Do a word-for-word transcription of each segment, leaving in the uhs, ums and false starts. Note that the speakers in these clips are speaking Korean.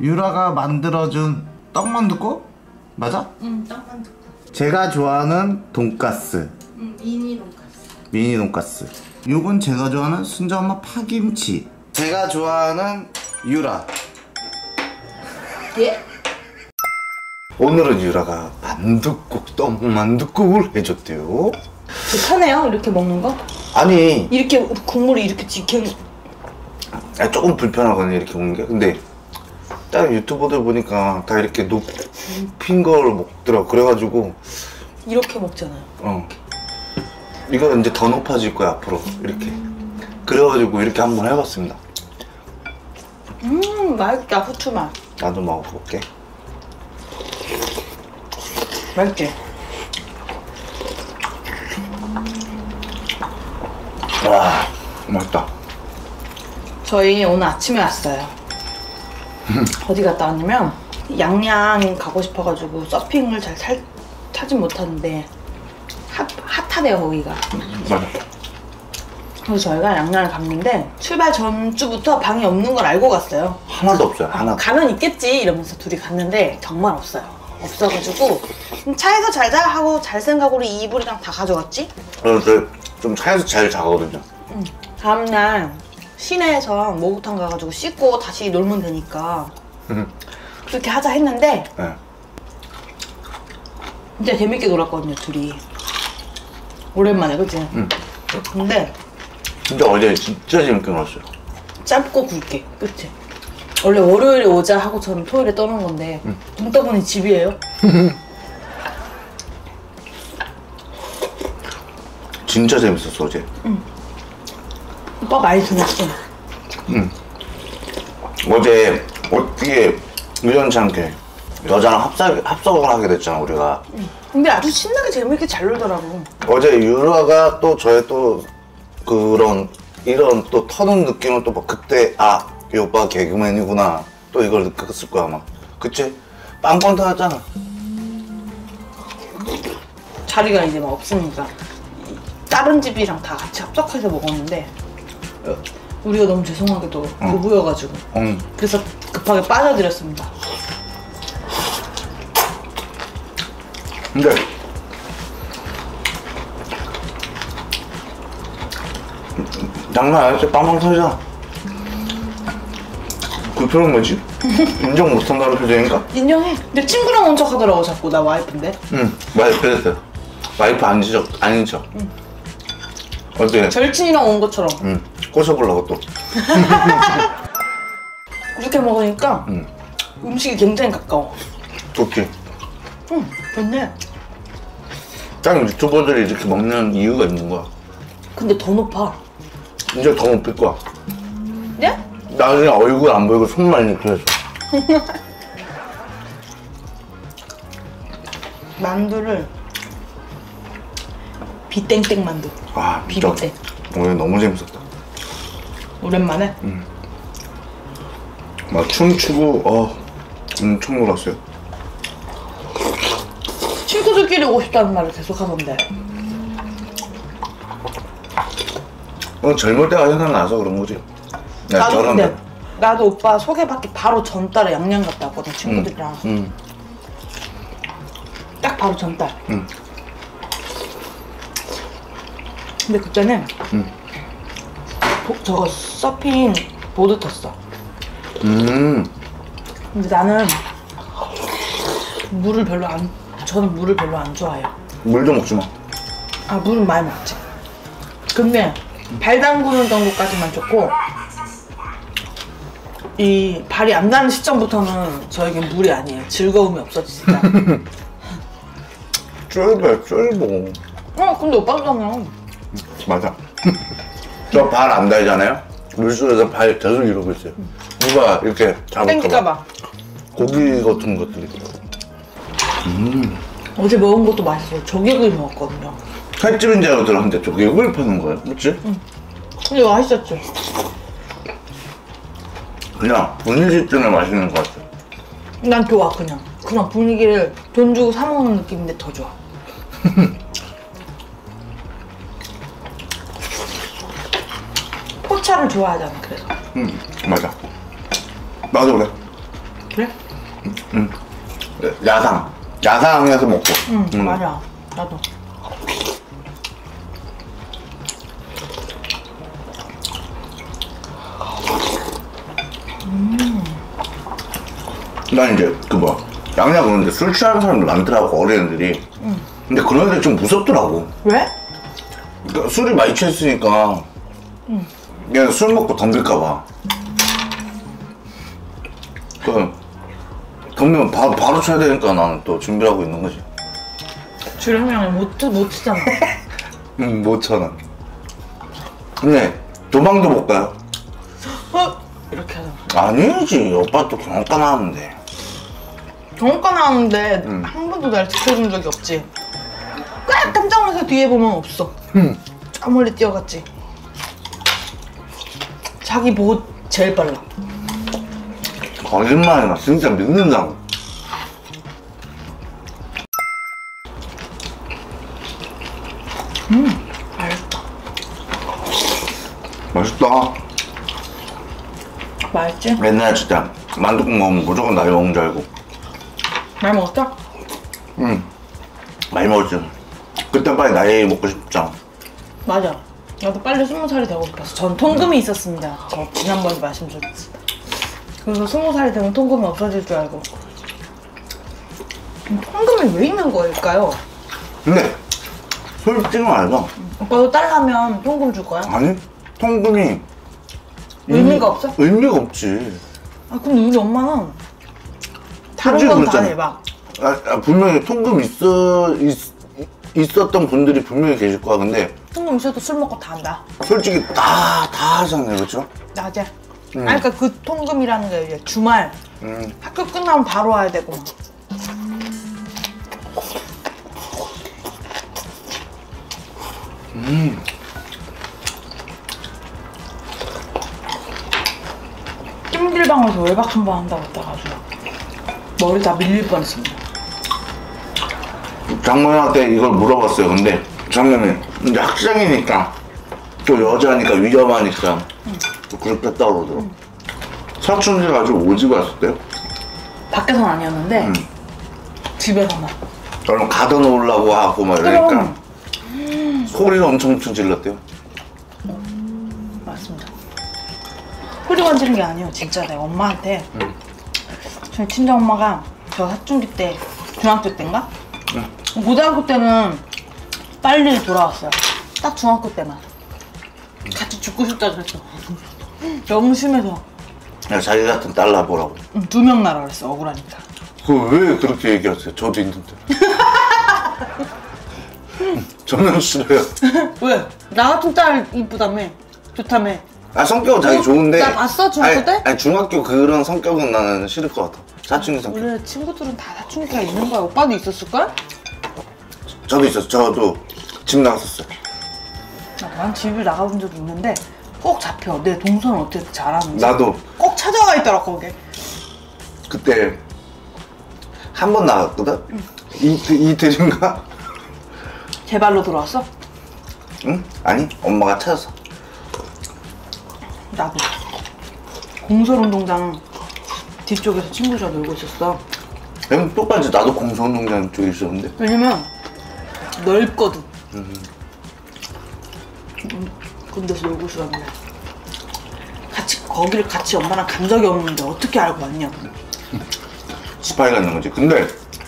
유라가 만들어준 떡만둣국? 맞아? 응, 떡만둣국. 제가 좋아하는 돈가스. 응, 미니 돈가스. 미니 돈가스. 요건 제가 좋아하는 순자엄마 파김치. 제가 좋아하는 유라. 예? 오늘은 유라가 만둣국, 떡만둣국을 해줬대요. 편해요? 이렇게 먹는 거? 아니, 이렇게 국물이 이렇게 지켜. 아, 조금 불편하거든요 이렇게 먹는 게. 근데 다른 유튜버들 보니까 다 이렇게 높인 걸 먹더라고. 그래가지고 이렇게 먹잖아요. 어 이거 이제 더 높아질 거야 앞으로 이렇게. 그래가지고 이렇게 한번 해봤습니다. 음, 맛있다. 후추 맛. 나도 먹어볼게. 맛있지? 와, 맛있다. 저희 오늘 아침에 왔어요. 어디 갔다 왔냐면 양양 가고 싶어가지고 서핑을 잘 살, 타진 못하는데 핫, 핫하대요 거기가. 맞아. 그래서 저희가 양양을 갔는데 출발 전주부터 방이 없는 걸 알고 갔어요. 하나도 없어요. 하나도. 가면 있겠지 이러면서 둘이 갔는데 정말 없어요. 없어가지고 차에서 잘자 하고 잘 생각으로 이불이랑 다 가져갔지? 그래서 좀 차에서 잘 자거든요. 응. 다음날 시내에서 목욕탕 가가지고 씻고 다시 놀면 되니까 그렇게 하자 했는데 네. 진짜 재밌게 놀았거든요 둘이. 오랜만에 그치? 응. 근데 진짜 어제 진짜 재밌게 놀았어요. 짧고 굵게 그치? 원래 월요일에 오자 하고 저는 토요일에 떠난 건데 응. 눈 떠보니 집이에요. 진짜 재밌었어 어제. 응. 오빠 많이 지냈어. 응. 어제 어떻게 우연치 않게 여자랑 합석, 합석을 하게 됐잖아 우리가. 응. 근데 아주 신나게 재밌게 잘 놀더라고. 어제 유라가 또 저의 또 그런 이런 또 터는 느낌을 또 막 그때 아 이 오빠가 개그맨이구나 또 이걸 느꼈을 거야 아마. 그치? 빵빵 터졌잖아. 자리가 이제 막 없으니까 다른 집이랑 다 같이 합석해서 먹었는데 우리가 너무 죄송하게도 부부여가지고 응. 그래서 급하게 빠져드렸습니다. 근데 장난 아니었지? 빵빵 터지잖아. 그 표현 뭐지? 인정 못한다는 표정인가? 인정해. 근데 친구랑 온 척 하더라고 자꾸. 나 와이프인데. 응, 와이프 했어요. 와이프 아닌 척, 아닌 척. 응. 어때? 절친이랑 온 것처럼. 응, 꼬셔보려고 또. 이렇게 먹으니까 응. 음식이 굉장히 가까워. 좋지? 응, 좋네. 딱 유튜버들이 이렇게 먹는 이유가 있는 거야. 근데 더 높아. 이제 더 높일 거야. 네? 나중에 얼굴 안 보이고 손만 이렇게 해서. 만두를 비땡땡 만두. 아, 진짜. 비비땡. 오늘 너무 재밌었다. 오랜만에. 응. 막 춤추고, 어, 엄청 놀았어요. 친구들끼리 오고 싶다는 말을 계속 하던데. 어, 젊을 때가 생각나서 그런 거지. 네, 나도 저런 근데 데. 나도 오빠 소개받기 바로 전달에 양양 갔다 왔거든 친구들이랑. 응, 응, 딱 바로 전달. 응. 근데 그때는 응. 보, 저거 서핑 보드 탔어. 음. 근데 나는 물을 별로 안 저는 물을 별로 안 좋아해요. 물 좀 먹지 마. 아 물은 많이 먹지. 근데 발 담그는 정도까지만 좋고 이 발이 안 닿는 시점부터는 저에겐 물이 아니에요. 즐거움이 없어지니까. 쫄보야 쫄보. 어 근데 오빠잖아. 맞아. 저 발 안 닿잖아요. 물속에서 발 계속 이러고 있어요. 누가 이렇게 잡을까봐. 땡길까봐. 고기 같은 것들이. 음. 어제 먹은 것도 맛있어요. 조개구이 먹었거든요. 횟집인 줄 알고 들었는데 조개구이 파는 거야, 그렇지? 응. 근데 맛있었죠. 그냥 분위기 때문에 맛있는 것 같아. 난 좋아 그냥. 그냥 분위기를 돈 주고 사 먹는 느낌인데 더 좋아. 포차를 좋아하잖아 그래서. 응, 맞아. 나도 그래. 그래? 응. 야상. 야상에서 먹고. 응, 음. 맞아. 나도. 난 이제 그 뭐 양양 그런데 술 취하는 사람들 많더라고 어린애들이. 응. 근데 그런 애들 좀 무섭더라고. 왜? 그러니까 술이 많이 취했으니까. 응. 얘는 술 먹고 덤빌까봐. 그 덤비면 바로 바로 쳐야 되니까 나는 또 준비하고 있는 거지. 주량량을 못, 못 치잖아. 응, 못 쳐는. 근데 도망도 못 가요. 어? 이렇게 하잖아. 아니지, 오빠 또 경험가 나왔는데. 경험가 나왔는데 응. 한 번도 날 지켜준 적이 없지. 꽉 깜짝 놀라서 뒤에 보면 없어. 응. 저 멀리 뛰어갔지. 자기 보고 제일 빨라. 거짓말이나 진짜 믿는다고. 음, 맛있다. 맛있다. 맛있지? 옛날에 진짜 만둣국 먹으면 무조건 나이 먹은 줄 알고. 많이 먹었어? 응. 많이 먹었지. 그때 빨리 나이 먹고 싶잖아. 맞아. 나도 빨리 스무 살이 되고 싶었어. 전 통금이 있었습니다. 저 지난번에 말씀드렸지. 그래서 스무 살이 되면 통금이 없어질 줄 알고. 그럼 통금이 왜 있는 거일까요? 근데 솔직히 말해서 오빠도 딸라면 통금 줄 거야? 아니 통금이 의미가 없어? 의미가 없지. 아 근데 우리 엄마는 다른 솔직히 건 다 그렇잖아. 해 막. 아, 아, 분명히 통금 있어 있, 있었던 분들이 분명히 계실 거야. 근데 통금 있어도 술 먹고 다 한다. 솔직히 다 다 하잖아요, 그렇죠? 낮에. 음. 아 그러니까 그 통금이라는 게 이제 주말 음. 학교 끝나면 바로 와야 되고 막. 음. 찜질방에서 외박 한 번 한다고 했다가 아주 머리 다 밀릴 뻔했습니다. 장모님한테 이걸 물어봤어요. 근데 장모님이 이제 학생이니까 또 여자니까 위험하니까 응. 또 그렇겠다 그러더라고. 응. 사춘기가 아주 오지게 왔었대요. 밖에서는 아니었는데 응. 집에서만. 그럼 가둬놓으려고 하고 막 이러니까 그럼. 소리를 엄청 엄청 질렀대요. 맞습니다. 소리 건지는 게 아니에요. 진짜 내가 엄마한테 응. 저희 친정 엄마가 저 사춘기 때 중학교 때인가? 응. 고등학교 때는 빨리 돌아왔어요. 딱 중학교 때만. 같이 죽고 싶다 그랬어. 너무 심해서. 야, 자기 같은 딸 낳아보라고. 응, 두 명 나라 그랬어. 억울하니까. 그거 왜 그렇게 얘기하세요? 저도 있는데. 저는 싫어요. 왜? 나 같은 딸 이쁘다며. 좋다며. 아, 성격은 자기 어? 좋은데. 나 봤어, 중학교 아니, 때? 아니, 중학교 그런 성격은 나는 싫을 것 같아. 사춘기 성격. 원래 친구들은 다 사춘기가 있는 거야. 오빠도 있었을걸? 저도 있었어. 저도 집 나갔었어요. 난 집을 나가본 적이 있는데 꼭 잡혀. 내 동선 어떻게 잘하는지. 나도 꼭 찾아와 있더라 거기. 그때 한 번 나갔거든? 응. 이틀, 이틀인가? 제 발로 들어왔어? 응? 아니, 엄마가 찾았어. 나도. 공설운동장 뒤쪽에서 친구들과 놀고 있었어. 그냥 똑같이 나도 공성농장 쪽에 있었는데. 왜냐면 넓거든. 음. 음, 그런 데서 놀고 있었는데 같이 거기를 같이 엄마랑 간 적이 없는데 어떻게 알고 왔냐고. 스파이 갖는 거지. 근데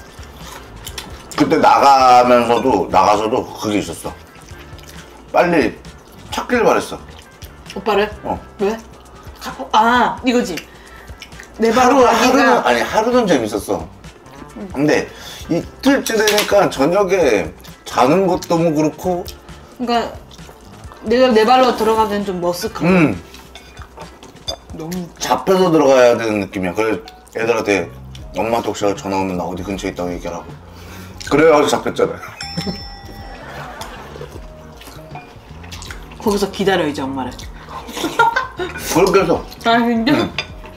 그때 나가면서도 나가서도 그게 있었어. 빨리 찾길 바랬어. 오빠를? 어. 왜? 가, 아 이거지. 내 바로 하루, 가기가. 하루는 아니 하루는 재밌었어. 응. 근데 이틀째 되니까 저녁에 자는 것도 너무 그렇고. 그러니까 내가 내 발로 들어가기엔 좀 머쓱하고. 음. 너무. 잡혀서 들어가야 되는 느낌이야. 그래 애들한테 엄마한테 혹시 전화 오면 나 어디 근처에 있다고 얘기하라고. 그래가지고 잡혔잖아요. 거기서 기다려 이제 엄마를. 그렇게 해서. 아 진짜? 응.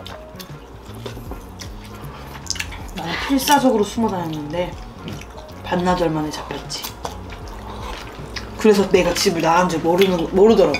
나는 필사적으로 숨어 다녔는데 반나절 만에 잡혔지. 그래서 내가 집을 나간 줄 모르는 모르더라고.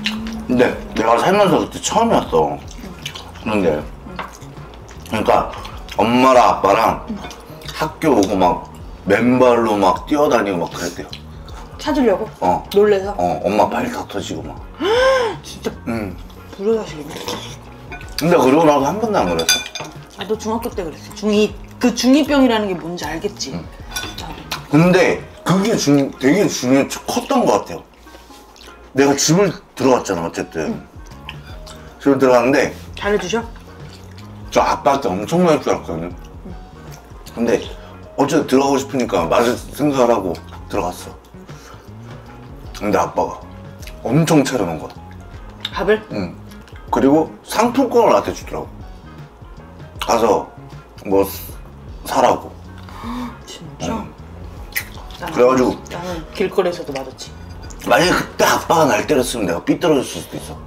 근데 내가 살면서 그때 처음이었어. 그런데 그러니까 엄마랑 아빠랑 학교 오고 막 맨발로 막 뛰어다니고 막 그랬대요. 찾으려고? 어. 놀래서? 어, 엄마 발 다 터지고 막. 진짜 응. 불효자식이네. 근데 그러고 나서 한 번도 안 그랬어. 나도 중학교 때 그랬어. 중이 그 중이병이라는 게 뭔지 알겠지? 응. 나도. 근데 그게 중, 되게 중요, 컸던 것 같아요. 내가 집을 들어갔잖아, 어쨌든. 응. 집을 들어갔는데, 잘해주셔? 저 아빠한테 엄청 많이 줄 알았거든요. 응. 근데, 어쨌든 들어가고 싶으니까 맞을 생각을 하고 들어갔어. 근데 아빠가 엄청 차려놓은 거야. 밥을? 응. 그리고 상품권을 나한테 주더라고. 가서 뭐 사라고. 진짜? 응. 나는, 그래가지고 나는 길거리에서도 맞았지. 만약에 그때 아빠가 날 때렸으면 내가 삐뚤어졌을 수도 있어.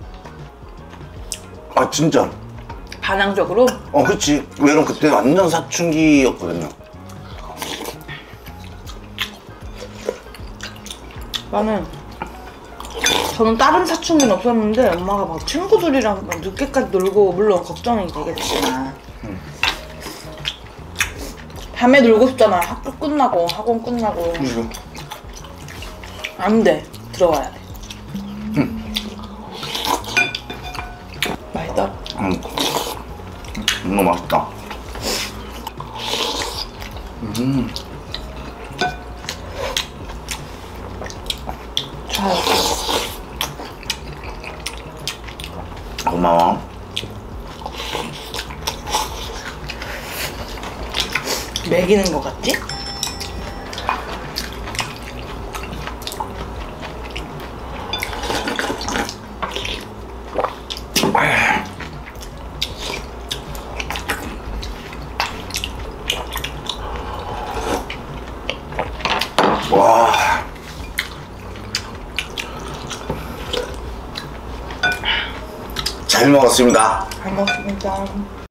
아 진짜. 반항적으로? 어 그치. 왜냐면 그때 완전 사춘기였거든요. 나는 저는 다른 사춘기는 없었는데 엄마가 막 친구들이랑 막 늦게까지 놀고 물론 걱정이 되겠지만 음. 밤에 놀고 싶잖아. 학교 끝나고 학원 끝나고 이거. 안 돼. 들어와야 돼. 음. 맛있다. 음. 너무 맛있다. 음. 좋아요. 고마워. 먹이는 거 같지? 와. 잘 먹었습니다. 잘 먹습니다.